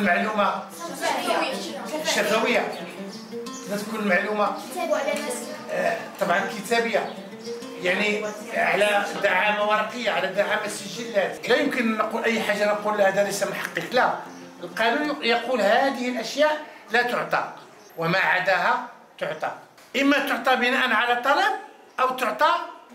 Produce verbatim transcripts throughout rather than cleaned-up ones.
المعلومة شفوية، لا تكون المعلومة آه طبعا كتابية، يعني على دعامة ورقية، على دعامة سجلات. لا يمكن نقول أي حاجة نقول هذا ليس محقق، لا، القانون يقول هذه الأشياء لا تعطى وما عداها تعطى، إما تعطى بناء على طلب أو تعطى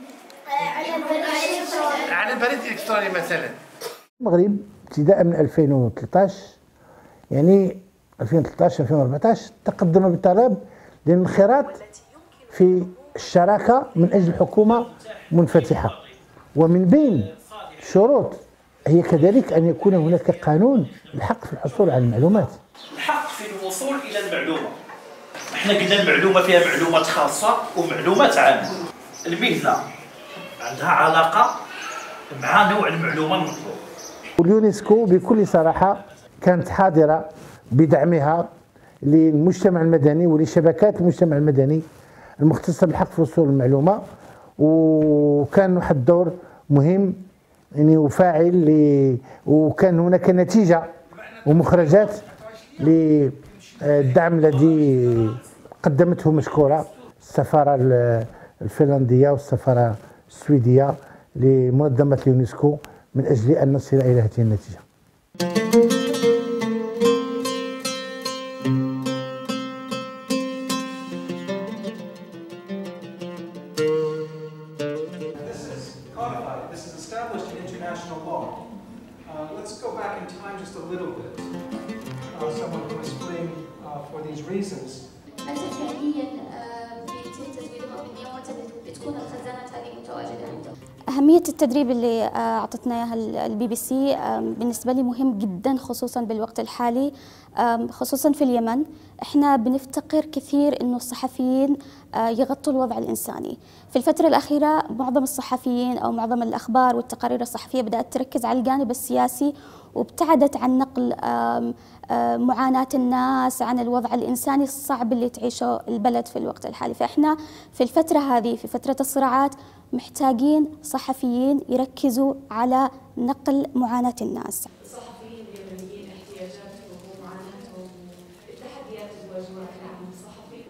على البريد الإلكتروني مثلا. المغرب ابتداء من ألفين وثلاثطاش، يعني ألفين وثلاثطاش ألفين وأربعطاش تقدم بطلب للانخراط في الشراكة من أجل حكومة منفتحة، ومن بين الشروط هي كذلك أن يكون هناك قانون الحق في الحصول على المعلومات. الحق في الوصول إلى المعلومة. احنا قلنا المعلومة فيها معلومات خاصة ومعلومات عامة. المهنة عندها علاقة مع نوع المعلومة المطلوب. واليونسكو بكل صراحة كانت حاضرة بدعمها للمجتمع المدني ولشبكات المجتمع المدني المختصة بالحق في وصول المعلومة، وكان واحد الدور مهم يعني وفاعل، وكان هناك نتيجة ومخرجات للدعم الذي قدمته مشكورة السفارة الفنلندية والسفارة السويدية لمنظمة اليونسكو من أجل أن نصل إلى هذه النتيجة. This is established in international law. Uh, let's go back in time just a little bit. Uh, someone who is fleeing uh, for these reasons. أنت فعلياً بيتم تزويدها بالنيابة بتكون الخزانات هذه متواجدة عنده. أهمية التدريب اللي أعطتنا إياها البي بي سي بالنسبة لي مهم جدا، خصوصا بالوقت الحالي، خصوصا في اليمن. احنا بنفتقر كثير انه الصحفيين يغطوا الوضع الانساني. في الفترة الأخيرة معظم الصحفيين او معظم الأخبار والتقارير الصحفية بدأت تركز على الجانب السياسي وابتعدت عن نقل معاناة الناس، عن الوضع الإنساني الصعب اللي تعيشه البلد في الوقت الحالي. فإحنا في الفترة هذه، في فترة الصراعات، محتاجين صحفيين يركزوا على نقل معاناة الناس. الصحفيين اليمنيين احتياجاتهم ومعاناتهم، التحديات اللي واجهوها في العمل الصحفي.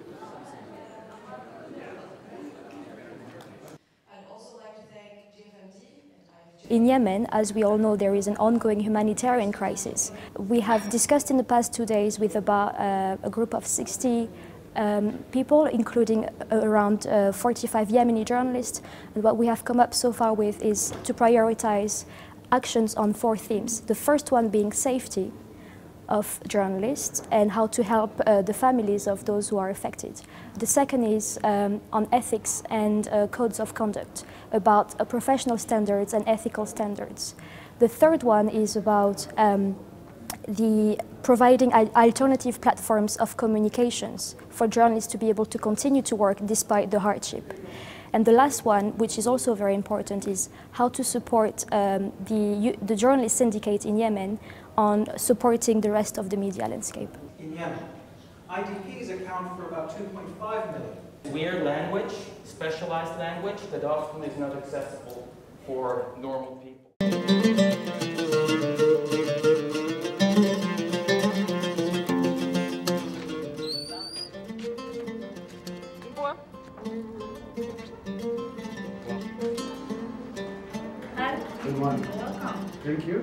In Yemen, as we all know, there is an ongoing humanitarian crisis. We have discussed in the past two days with about uh, a group of sixty um, people, including around uh, forty-five Yemeni journalists. And what we have come up so far with is to prioritize actions on four themes. The first one being safety of journalists and how to help uh, the families of those who are affected. The second is um, on ethics and uh, codes of conduct, about uh, professional standards and ethical standards. The third one is about um, the providing alternative platforms of communications for journalists to be able to continue to work despite the hardship. And the last one, which is also very important, is how to support um, the, the journalist syndicate in Yemen on supporting the rest of the media landscape. In Yemen, I D Ps account for about two point five million. Weird language, specialized language that often is not accessible for normal people. Good morning. Thank you.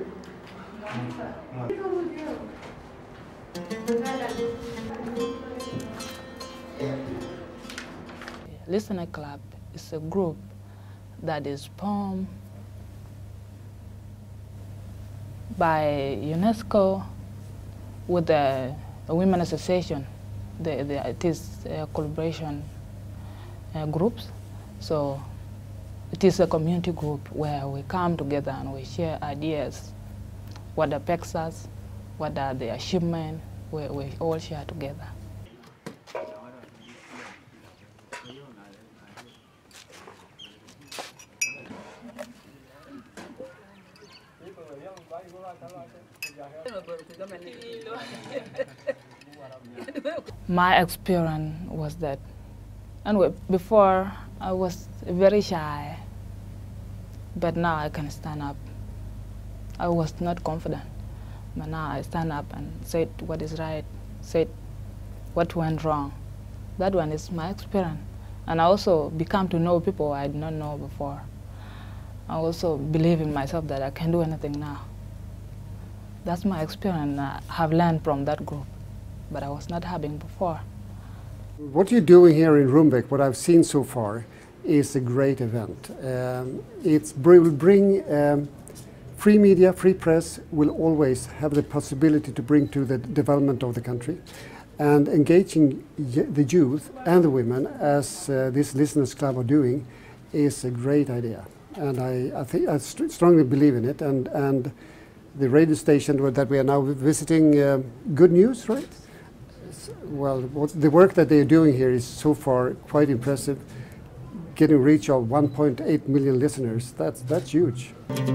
Listener Club is a group that is formed by UNESCO with the, the Women Association. The, the, it is a collaboration uh, groups. So it is a community group where we come together and we share ideas, what affects us, what are the achievements, we, we all share together. My experience was that, and before I was very shy, but now I can stand up. I was not confident, But now I stand up and said what is right, said what went wrong. That one is my experience. And I also become to know people I did not know before. I also believe in myself that I can do anything now. That's my experience I have learned from that group, but I was not having before. What you're doing here in Rumbek, what I've seen so far, is a great event. Um, it will bring um, free media, free press will always have the possibility to bring to the development of the country. And engaging the youth and the women, as uh, this Listeners Club are doing, is a great idea. And I, I, think, I st strongly believe in it. And, and the radio station that we are now visiting, uh, Good News, right? Well, what, the work that they are doing here is so far quite impressive. Getting reach of one point eight million listeners, that's, that's huge.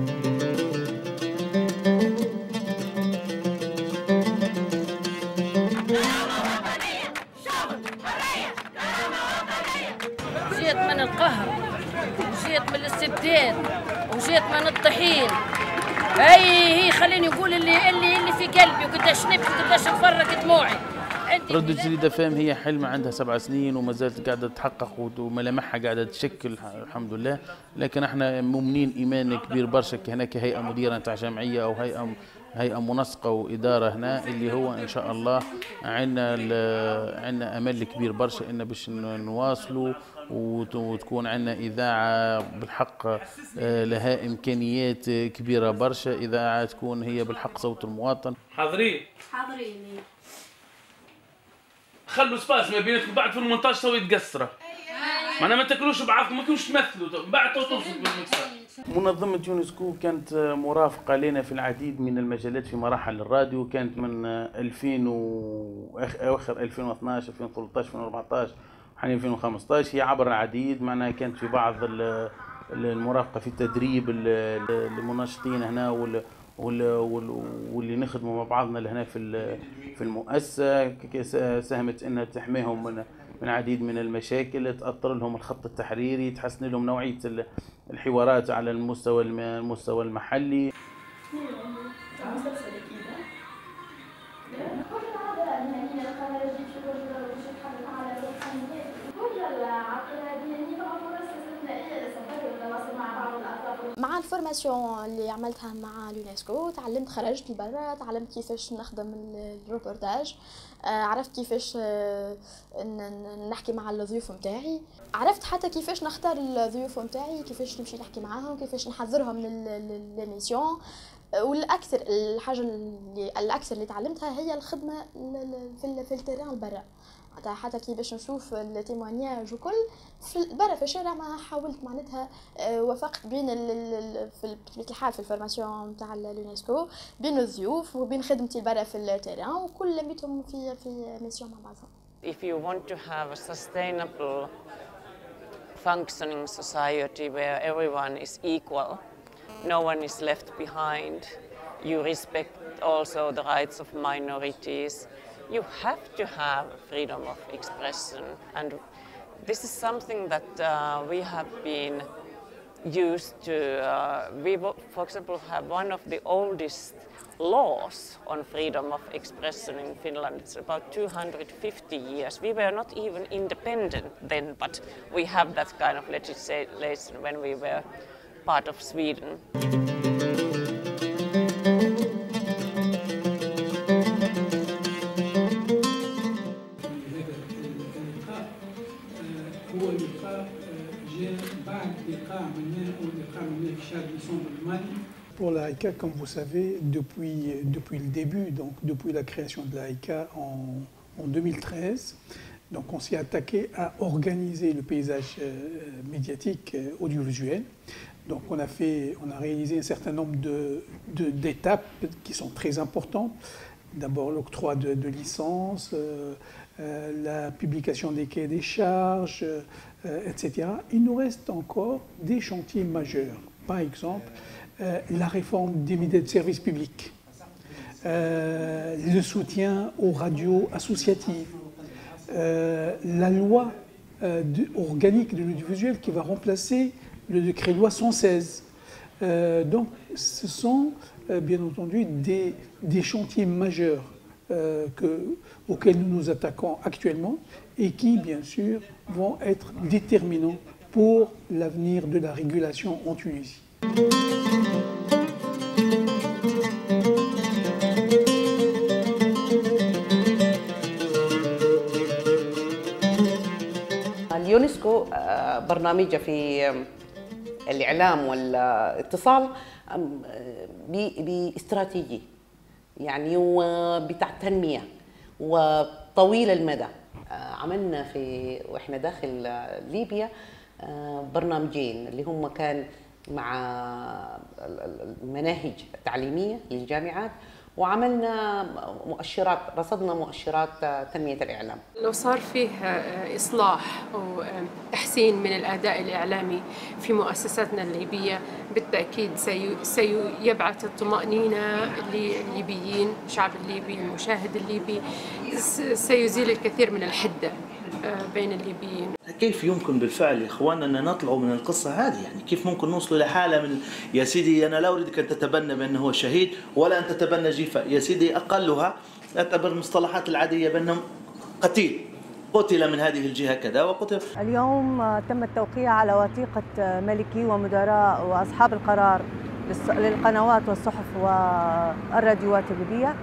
جيت من القهر وجيت من الاستبداد وجيت من الطحين. اي هي خليني نقول اللي اللي اللي في قلبي وقداش نبكي وقداش نفرق دموعي. رد جديدة فهم هي حلم عندها سبع سنين وما زالت قاعدة تتحقق وملامحها قاعدة تشكل الحمد لله، لكن احنا مؤمنين إيمان كبير برشا هنا كهيئة مديرة نتاع جمعية أو هيئة هيئة منسقة وإدارة هنا اللي هو إن شاء الله عندنا عندنا أمل كبير برشا إن باش نواصلوا وتكون عندنا إذاعة بالحق لها إمكانيات كبيرة برشا، إذاعة تكون هي بالحق صوت المواطن. حاضرين؟ حاضرين. خلوا سباس ما بيناتكم بعد في المونتاج سوي تقصره. معناها ما تاكلوش بعضكم ما تكونوش تمثلوا بعد توصلوا بالمكسر. منظمة يونسكو كانت مرافقة لنا في العديد من المجالات في مراحل الراديو، كانت من ألفين وأواخر ألفين واثناش ألفين وثلاثطاش ألفين وأربعطاش وحاليا ألفين وخمسطاش. هي عبر العديد، معناها كانت في بعض المرافقة في التدريب المناشطين هنا واللي نخدموا مع بعضنا لهنا في في المؤسسة، ساهمت انها تحميهم من من عديد من المشاكل، تأطر لهم الخط التحريري، تحسن لهم نوعية الحوارات على المستوى المستوى المحلي. مع الفورماسيون اللي عملتها مع اليونسكو تعلمت، خرجت لبرا، تعلمت كيفاش نخدم الروبورتاج، عرفت كيفاش نحكي مع الضيوف نتاعي، عرفت حتى كيفاش نختار الضيوف نتاعي، كيفاش نمشي نحكي معاهم، كيفاش نحضرهم للميسيون. والاكثر الحاجه اللي الاكثر اللي تعلمتها هي الخدمه في في التيران برا، حتى كي باش نشوف التيمونياج وكل في برا في الشارع. ما حاولت معناتها وفقت بين في بطبيعه الحال في الفورماسيون نتاع اليونسكو بين الضيوف وبين خدمتي برا في التيران، وكل لميتهم في في ميسيون مع بعضهم. If you want to have a sustainable functioning society where everyone is equal, no one is left behind, you respect also the rights of minorities, you have to have freedom of expression. And this is something that uh, we have been used to. Uh, we, for example, have one of the oldest laws on freedom of expression in Finland. It's about two hundred fifty years. We were not even independent then, but we have that kind of legislation when we were part of Sweden. Pour la I C A, comme vous savez, depuis, depuis le début, donc depuis la création de la I C A en, en deux mille treize, donc on s'est attaqué à organiser le paysage euh, médiatique euh, audiovisuel. Donc on a, fait, on a réalisé un certain nombre d'étapes de, de, qui sont très importantes. D'abord l'octroi de, de licences, euh, euh, la publication des cahiers des charges, euh, et cetera. Il nous reste encore des chantiers majeurs. Par exemple, euh, la réforme des médias de service public, euh, le soutien aux radios associatives, euh, la loi euh, de, organique de l'audiovisuel qui va remplacer le décret loi cent seize. Euh, donc ce sont euh, bien entendu, des, des chantiers majeurs euh, que, auxquels nous nous attaquons actuellement et qui, bien sûr, vont être déterminants pour l'avenir de la régulation en Tunisie. اليونسكو برنامجه في الإعلام والاتصال باستراتيجي يعني وبتاع تنمية وطويل المدى. عملنا في واحنا داخل ليبيا برنامجين اللي هم كان مع المناهج التعليمية للجامعات، وعملنا مؤشرات، رصدنا مؤشرات تنمية الإعلام. لو صار فيه إصلاح وتحسين من الأداء الإعلامي في مؤسساتنا الليبية بالتأكيد سيبعث الطمأنينة للليبيين، الشعب الليبي، المشاهد الليبي، سيزيل الكثير من الحدة بين الليبيين. كيف يمكن بالفعل يا اخواننا ان نطلعوا من القصه هذه؟ يعني كيف ممكن نوصلوا لحاله من يا سيدي انا لا اريدك ان تتبنى بانه هو شهيد ولا ان تتبنى جيفه، يا سيدي اقلها اعتبر المصطلحات العاديه بانهم قتيل، قتل من هذه الجهه كذا وقتل. اليوم تم التوقيع على وثيقه ملكي ومدراء واصحاب القرار للقنوات والصحف والراديوات الليبيه،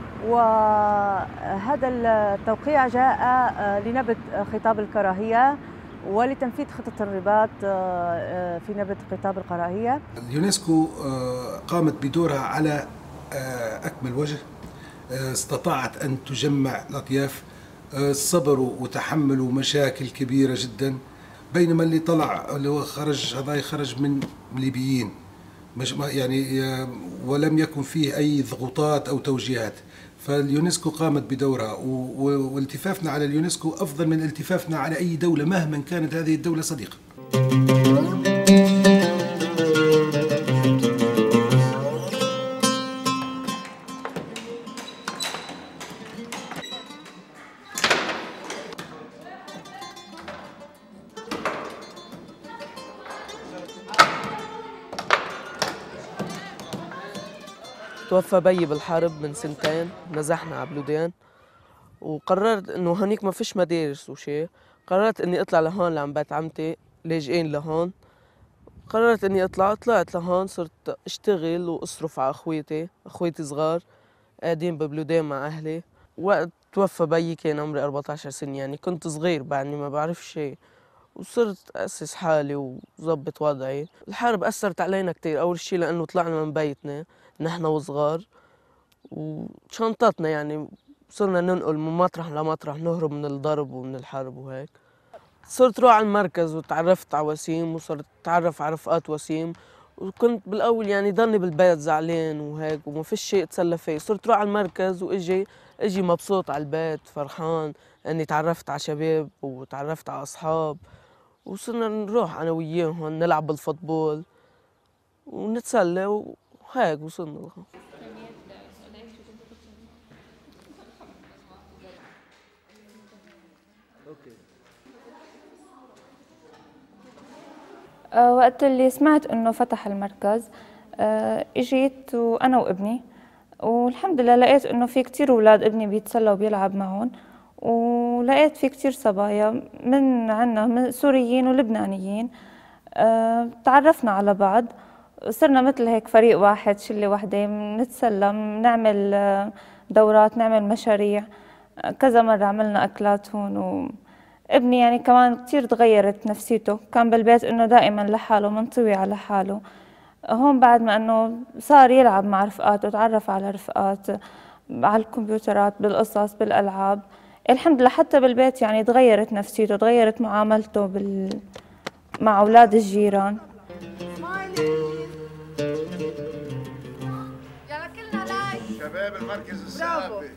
وهذا التوقيع جاء لنبذ خطاب الكراهية ولتنفيذ خطة الرباط في نبذ خطاب الكراهية. اليونسكو قامت بدورها على أكمل وجه، استطاعت أن تجمع الأطياف، صبروا وتحملوا مشاكل كبيرة جدا، بينما اللي طلع اللي هو خرج هذا خرج من ليبيين يعني ولم يكن فيه أي ضغوطات أو توجيهات. فاليونسكو قامت بدورها، والتفافنا على اليونسكو أفضل من التفافنا على أي دولة مهما كانت هذه الدولة صديقة. توفى بيي بالحرب من سنتين، نزحنا على بلودين، وقررت انه هنيك ما فيش مدارس وشي، قررت اني اطلع لهون لعند بيت عمتي، لاجئين لهون، قررت اني اطلع، طلعت لهون صرت اشتغل واصرف على اخويتي، اخويتي صغار قاعدين ببلودين مع اهلي. وقت توفى بيي كان عمري أربعة عشر سنة، يعني كنت صغير بعدني ما بعرف شيء، وصرت أسس حالي وظبط وضعي. الحرب أثرت علينا كتير، أول شيء لأنه طلعنا من بيتنا نحن وصغار وشنطتنا، يعني صرنا ننقل من مطرح لمطرح نهرب من الضرب ومن الحرب وهيك. صرت روح على المركز وتعرفت على وسيم، وصرت أتعرف على رفقات وسيم، وكنت بالأول يعني ضلني بالبيت زعلان وهيك وما فيش شيء أتسلى فيه. صرت روح على المركز وإجي إجي مبسوط على البيت فرحان إني تعرفت على شباب وتعرفت على أصحاب، وصرنا نروح أنا وياهم نلعب بالفوتبول ونتسلى وهيك وصلنا لهون. وقت اللي سمعت انه فتح المركز اجيت وانا وابني، والحمد لله لقيت انه في كتير اولاد ابني بيتسلى وبيلعب معهم، ولقيت في كتير صبايا من عنا من سوريين ولبنانيين. تعرفنا على بعض، صرنا مثل هيك فريق واحد، شلة واحدة، نتسلى، نعمل دورات، نعمل مشاريع. كذا مرة عملنا أكلات هون، وابني يعني كمان كتير تغيرت نفسيته، كان بالبيت إنه دائما لحاله منطوي على حاله. هون بعد ما إنه صار يلعب مع رفقاته، تعرف على رفقات على الكمبيوترات، بالقصص، بالألعاب، الحمد لله حتى بالبيت يعني تغيرت نفسيته، تغيرت معاملته بال... مع أولاد الجيران. شباب المركز الثقافي.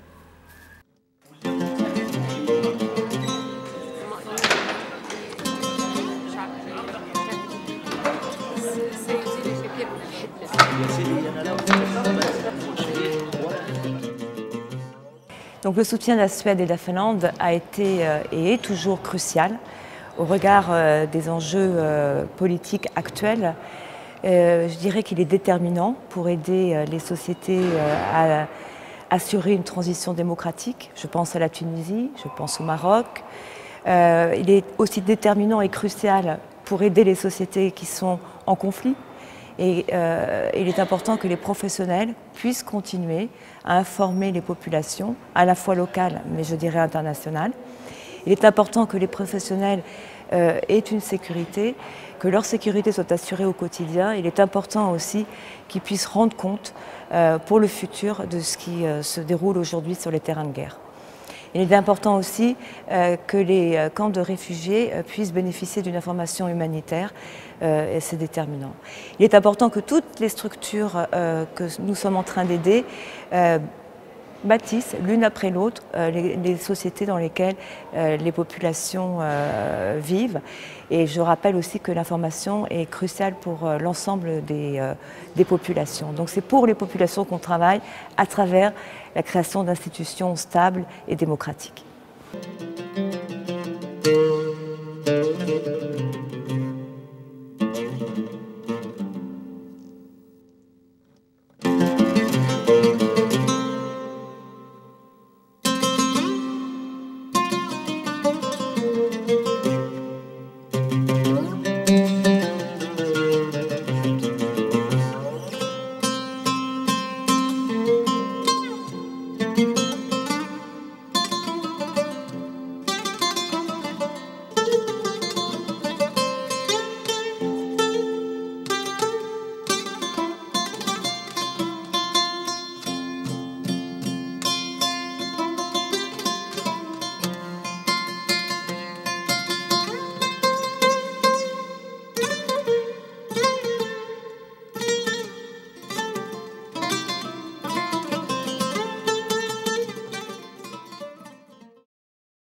Donc le soutien de la Suède et de la Finlande a été euh, et est toujours crucial au regard euh, des enjeux euh, politiques actuels. Euh, je dirais qu'il est déterminant pour aider euh, les sociétés euh, à assurer une transition démocratique. Je pense à la Tunisie, je pense au Maroc. Euh, il est aussi déterminant et crucial pour aider les sociétés qui sont en conflit. Et euh, il est important que les professionnels puissent continuer à informer les populations, à la fois locales, mais je dirais internationales. Il est important que les professionnels euh, aient une sécurité, que leur sécurité soit assurée au quotidien. Il est important aussi qu'ils puissent rendre compte euh, pour le futur de ce qui euh, se déroule aujourd'hui sur les terrains de guerre. Il est important aussi euh, que les euh, camps de réfugiés euh, puissent bénéficier d'une information humanitaire euh, et c'est déterminant. Il est important que toutes les structures euh, que nous sommes en train d'aider euh, bâtissent l'une après l'autre euh, les, les sociétés dans lesquelles euh, les populations euh, vivent. Et je rappelle aussi que l'information est cruciale pour euh, l'ensemble des, euh, des populations. Donc c'est pour les populations qu'on travaille à travers la création d'institutions stables et démocratiques.